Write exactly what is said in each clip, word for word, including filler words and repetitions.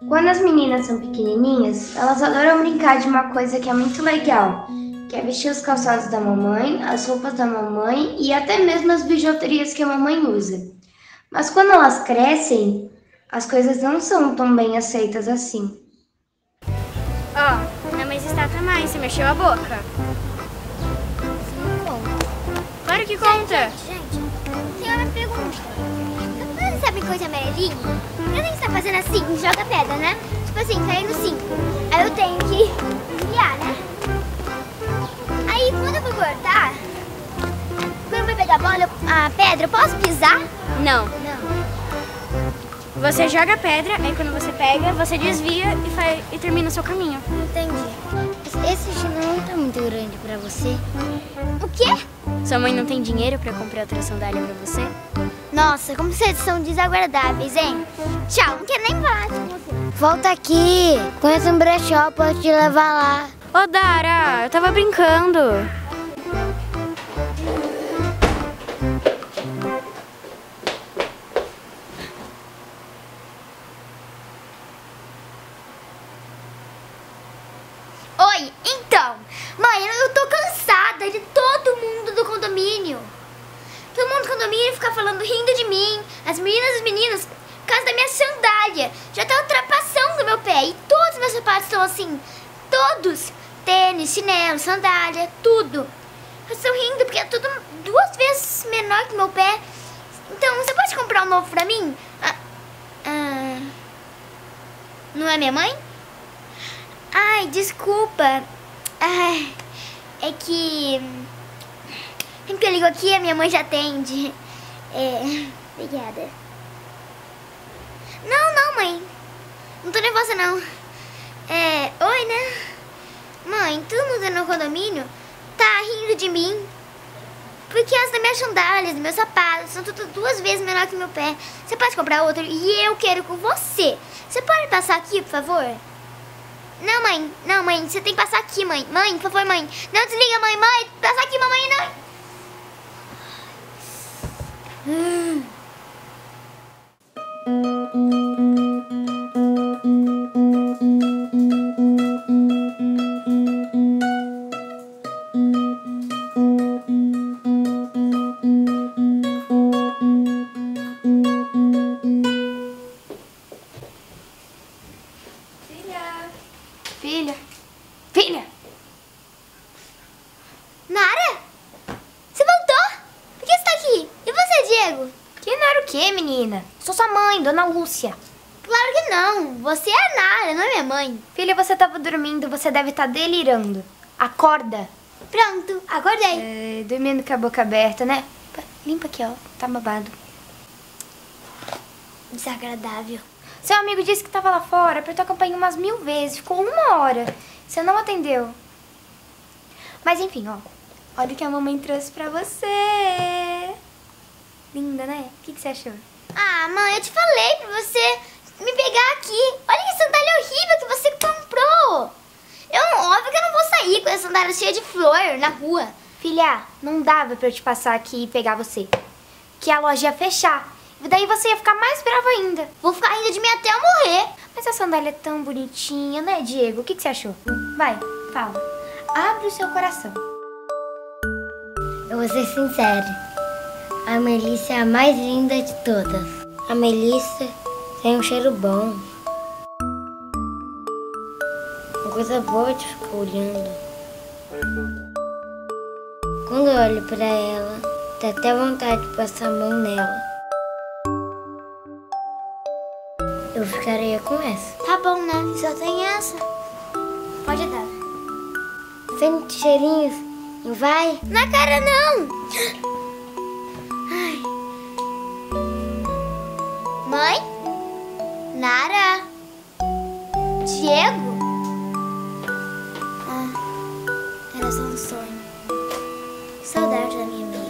Quando as meninas são pequenininhas, elas adoram brincar de uma coisa que é muito legal, que é vestir os calçados da mamãe, as roupas da mamãe e até mesmo as bijuterias que a mamãe usa. Mas quando elas crescem, as coisas não são tão bem aceitas assim. Ó, oh, não mais está mais, você mexeu a boca. Isso não conta. Claro que conta. Gente, gente, tem uma pergunta. Vocês sabem coisa amarelinha? Eu nem está fazendo assim, joga pedra, né? Tipo assim, cair no cinco. Aí eu tenho que enviar, né? Aí quando eu vou cortar, quando eu vou pegar a bola, a pedra, eu posso pisar? Não. Não. Você joga a pedra, aí quando você pega, você desvia e, faz, e termina o seu caminho. Entendi. Esse chinelo não tá muito grande pra você. O quê? Sua mãe não tem dinheiro pra comprar outra sandália pra você? Nossa, como vocês são desagradáveis, hein? Tchau, não quero nem falar com você. Volta aqui. Conheço um brechó, posso te levar lá. Ô, Dara, eu tava brincando. Oi, então. Mãe, eu tô cansada de todo mundo do condomínio. Todo mundo do condomínio fica falando, rindo de mim. As meninas e os meninos, por causa da minha sandália. Já tá ultrapassando o meu pé. E todos os meus sapatos estão assim. Todos. Tênis, chinelo, sandália, tudo. Eles estão rindo porque é tudo duas vezes menor que o meu pé. Então, você pode comprar um novo pra mim? Ah, ah, não é minha mãe? Ai, desculpa. Ai, é que... Sempre que eu ligo aqui, a minha mãe já atende. É... Obrigada. Não, não, mãe. Não tô nervosa, não. É... Oi, né? Mãe, todo mundo no condomínio tá rindo de mim. Porque as das minhas sandálias, dos meus sapatos, são tudo duas vezes menor que o meu pé. Você pode comprar outro e eu quero com você. Você pode passar aqui, por favor? Não, mãe. Não, mãe. Você tem que passar aqui, mãe. Mãe, por favor, mãe. Não desliga, mãe. Mãe, passa aqui, mamãe. Não. Hum. Filha? Filha? Nara? Você voltou? Por que você tá aqui? E você, Diego? Que Nara o quê, menina? Sou sua mãe, Dona Lúcia. Claro que não. Você é a Nara, não é minha mãe. Filha, você tava dormindo, você deve estar delirando. Acorda. Pronto, acordei. É, dormindo com a boca aberta, né? Limpa aqui, ó. Tá babado. Desagradável. Seu amigo disse que tava lá fora, apertou a campainha umas mil vezes. Ficou uma hora. Você não atendeu. Mas enfim, ó. Olha o que a mamãe trouxe pra você. Linda, né? O que, que você achou? Ah, mãe, eu te falei pra você me pegar aqui. Olha que sandália horrível que você comprou. Eu, óbvio que eu não vou sair com essa sandália cheia de flor na rua. Filha, não dava pra eu te passar aqui e pegar você. Que a loja ia fechar. E daí você ia ficar mais brava ainda. Vou ficar rindo de mim até eu morrer. Mas a sandália é tão bonitinha, né, Diego? O que, que você achou? Vai, fala. Abre o seu coração. Eu vou ser sincera. A Melissa é a mais linda de todas. A Melissa tem um cheiro bom. Uma coisa boa de ficar olhando. Quando eu olho pra ela, dá até vontade de passar a mão nela. Eu ficaria com essa. Tá bom, né? Só tem essa. Pode dar. Sente cheirinhos e vai. Na cara não! Ai. Mãe? Nara? Diego? Ah, era só um sonho. Saudade da minha amiga.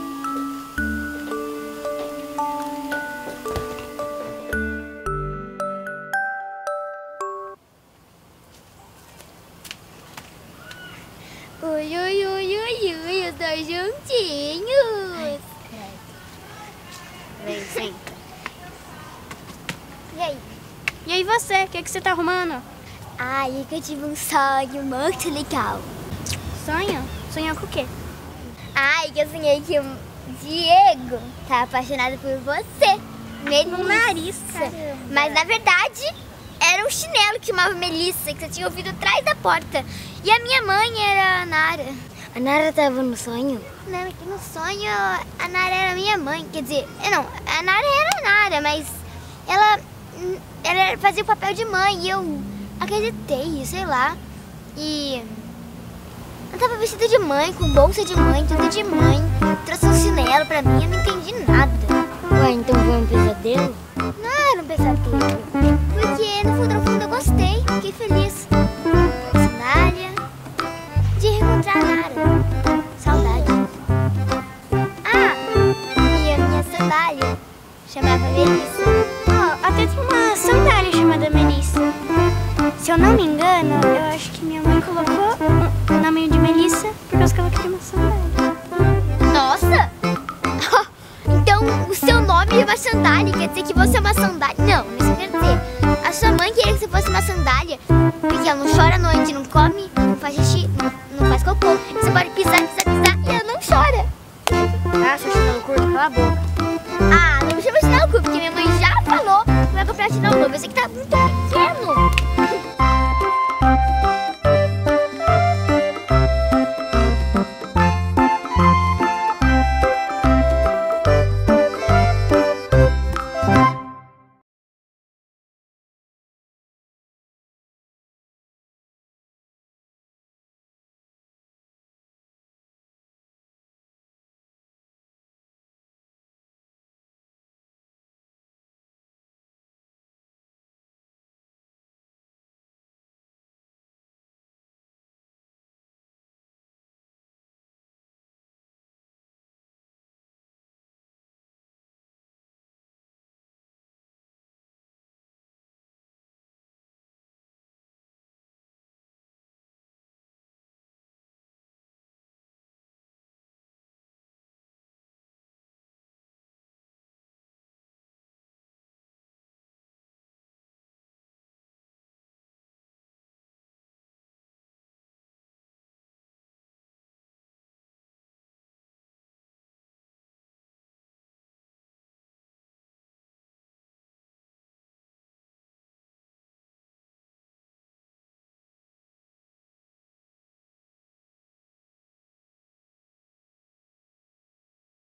Ui, ui, ui, ui, ui, os dois juntinhos. Vem, senta. E aí? E aí, e você? O que, que você tá arrumando? Ai, que eu tive um sonho muito legal. Sonho? Sonhou com o quê? Ai, que eu sonhei que o Diego tá apaixonado por você. No nariz, caramba. Mas na verdade, era um chinelo que chamava Melissa, que você tinha ouvido atrás da porta. E a minha mãe era a Nara. A Nara tava no sonho? Não, que no sonho a Nara era minha mãe. Quer dizer, não, a Nara era a Nara, mas ela, ela fazia o papel de mãe e eu acreditei, sei lá. E ela tava vestida de mãe, com bolsa de mãe, tudo de mãe. Trouxe um chinelo pra mim, eu não entendi nada. Ué, então foi um pesadelo? Não era um pesadelo, porque no fundo, no fundo eu gostei, fiquei feliz. Sandália, de reencontrar a Nara. Saudade. Ah, e a minha sandália chamava Melissa. Oh, até tem uma sandália chamada Melissa. Se eu não me engano, eu acho que minha mãe colocou o nome de Melissa por causa que ela queria uma sandália. Nossa! Então o seu nome é uma sandália, quer dizer que você é uma sandália? Não, isso quer dizer, a sua mãe queria que você fosse uma sandália, porque ela não chora à noite, não come, não faz xixi, não, não faz cocô. Você pode pisar, pisar, pisar e ela não chora. Ah, seu chinelo curto, cala a boca. Ah, não me chama de chinelo curto, porque minha mãe já falou que vai comprar chinelo novo. Eu sei que tá muito pequeno.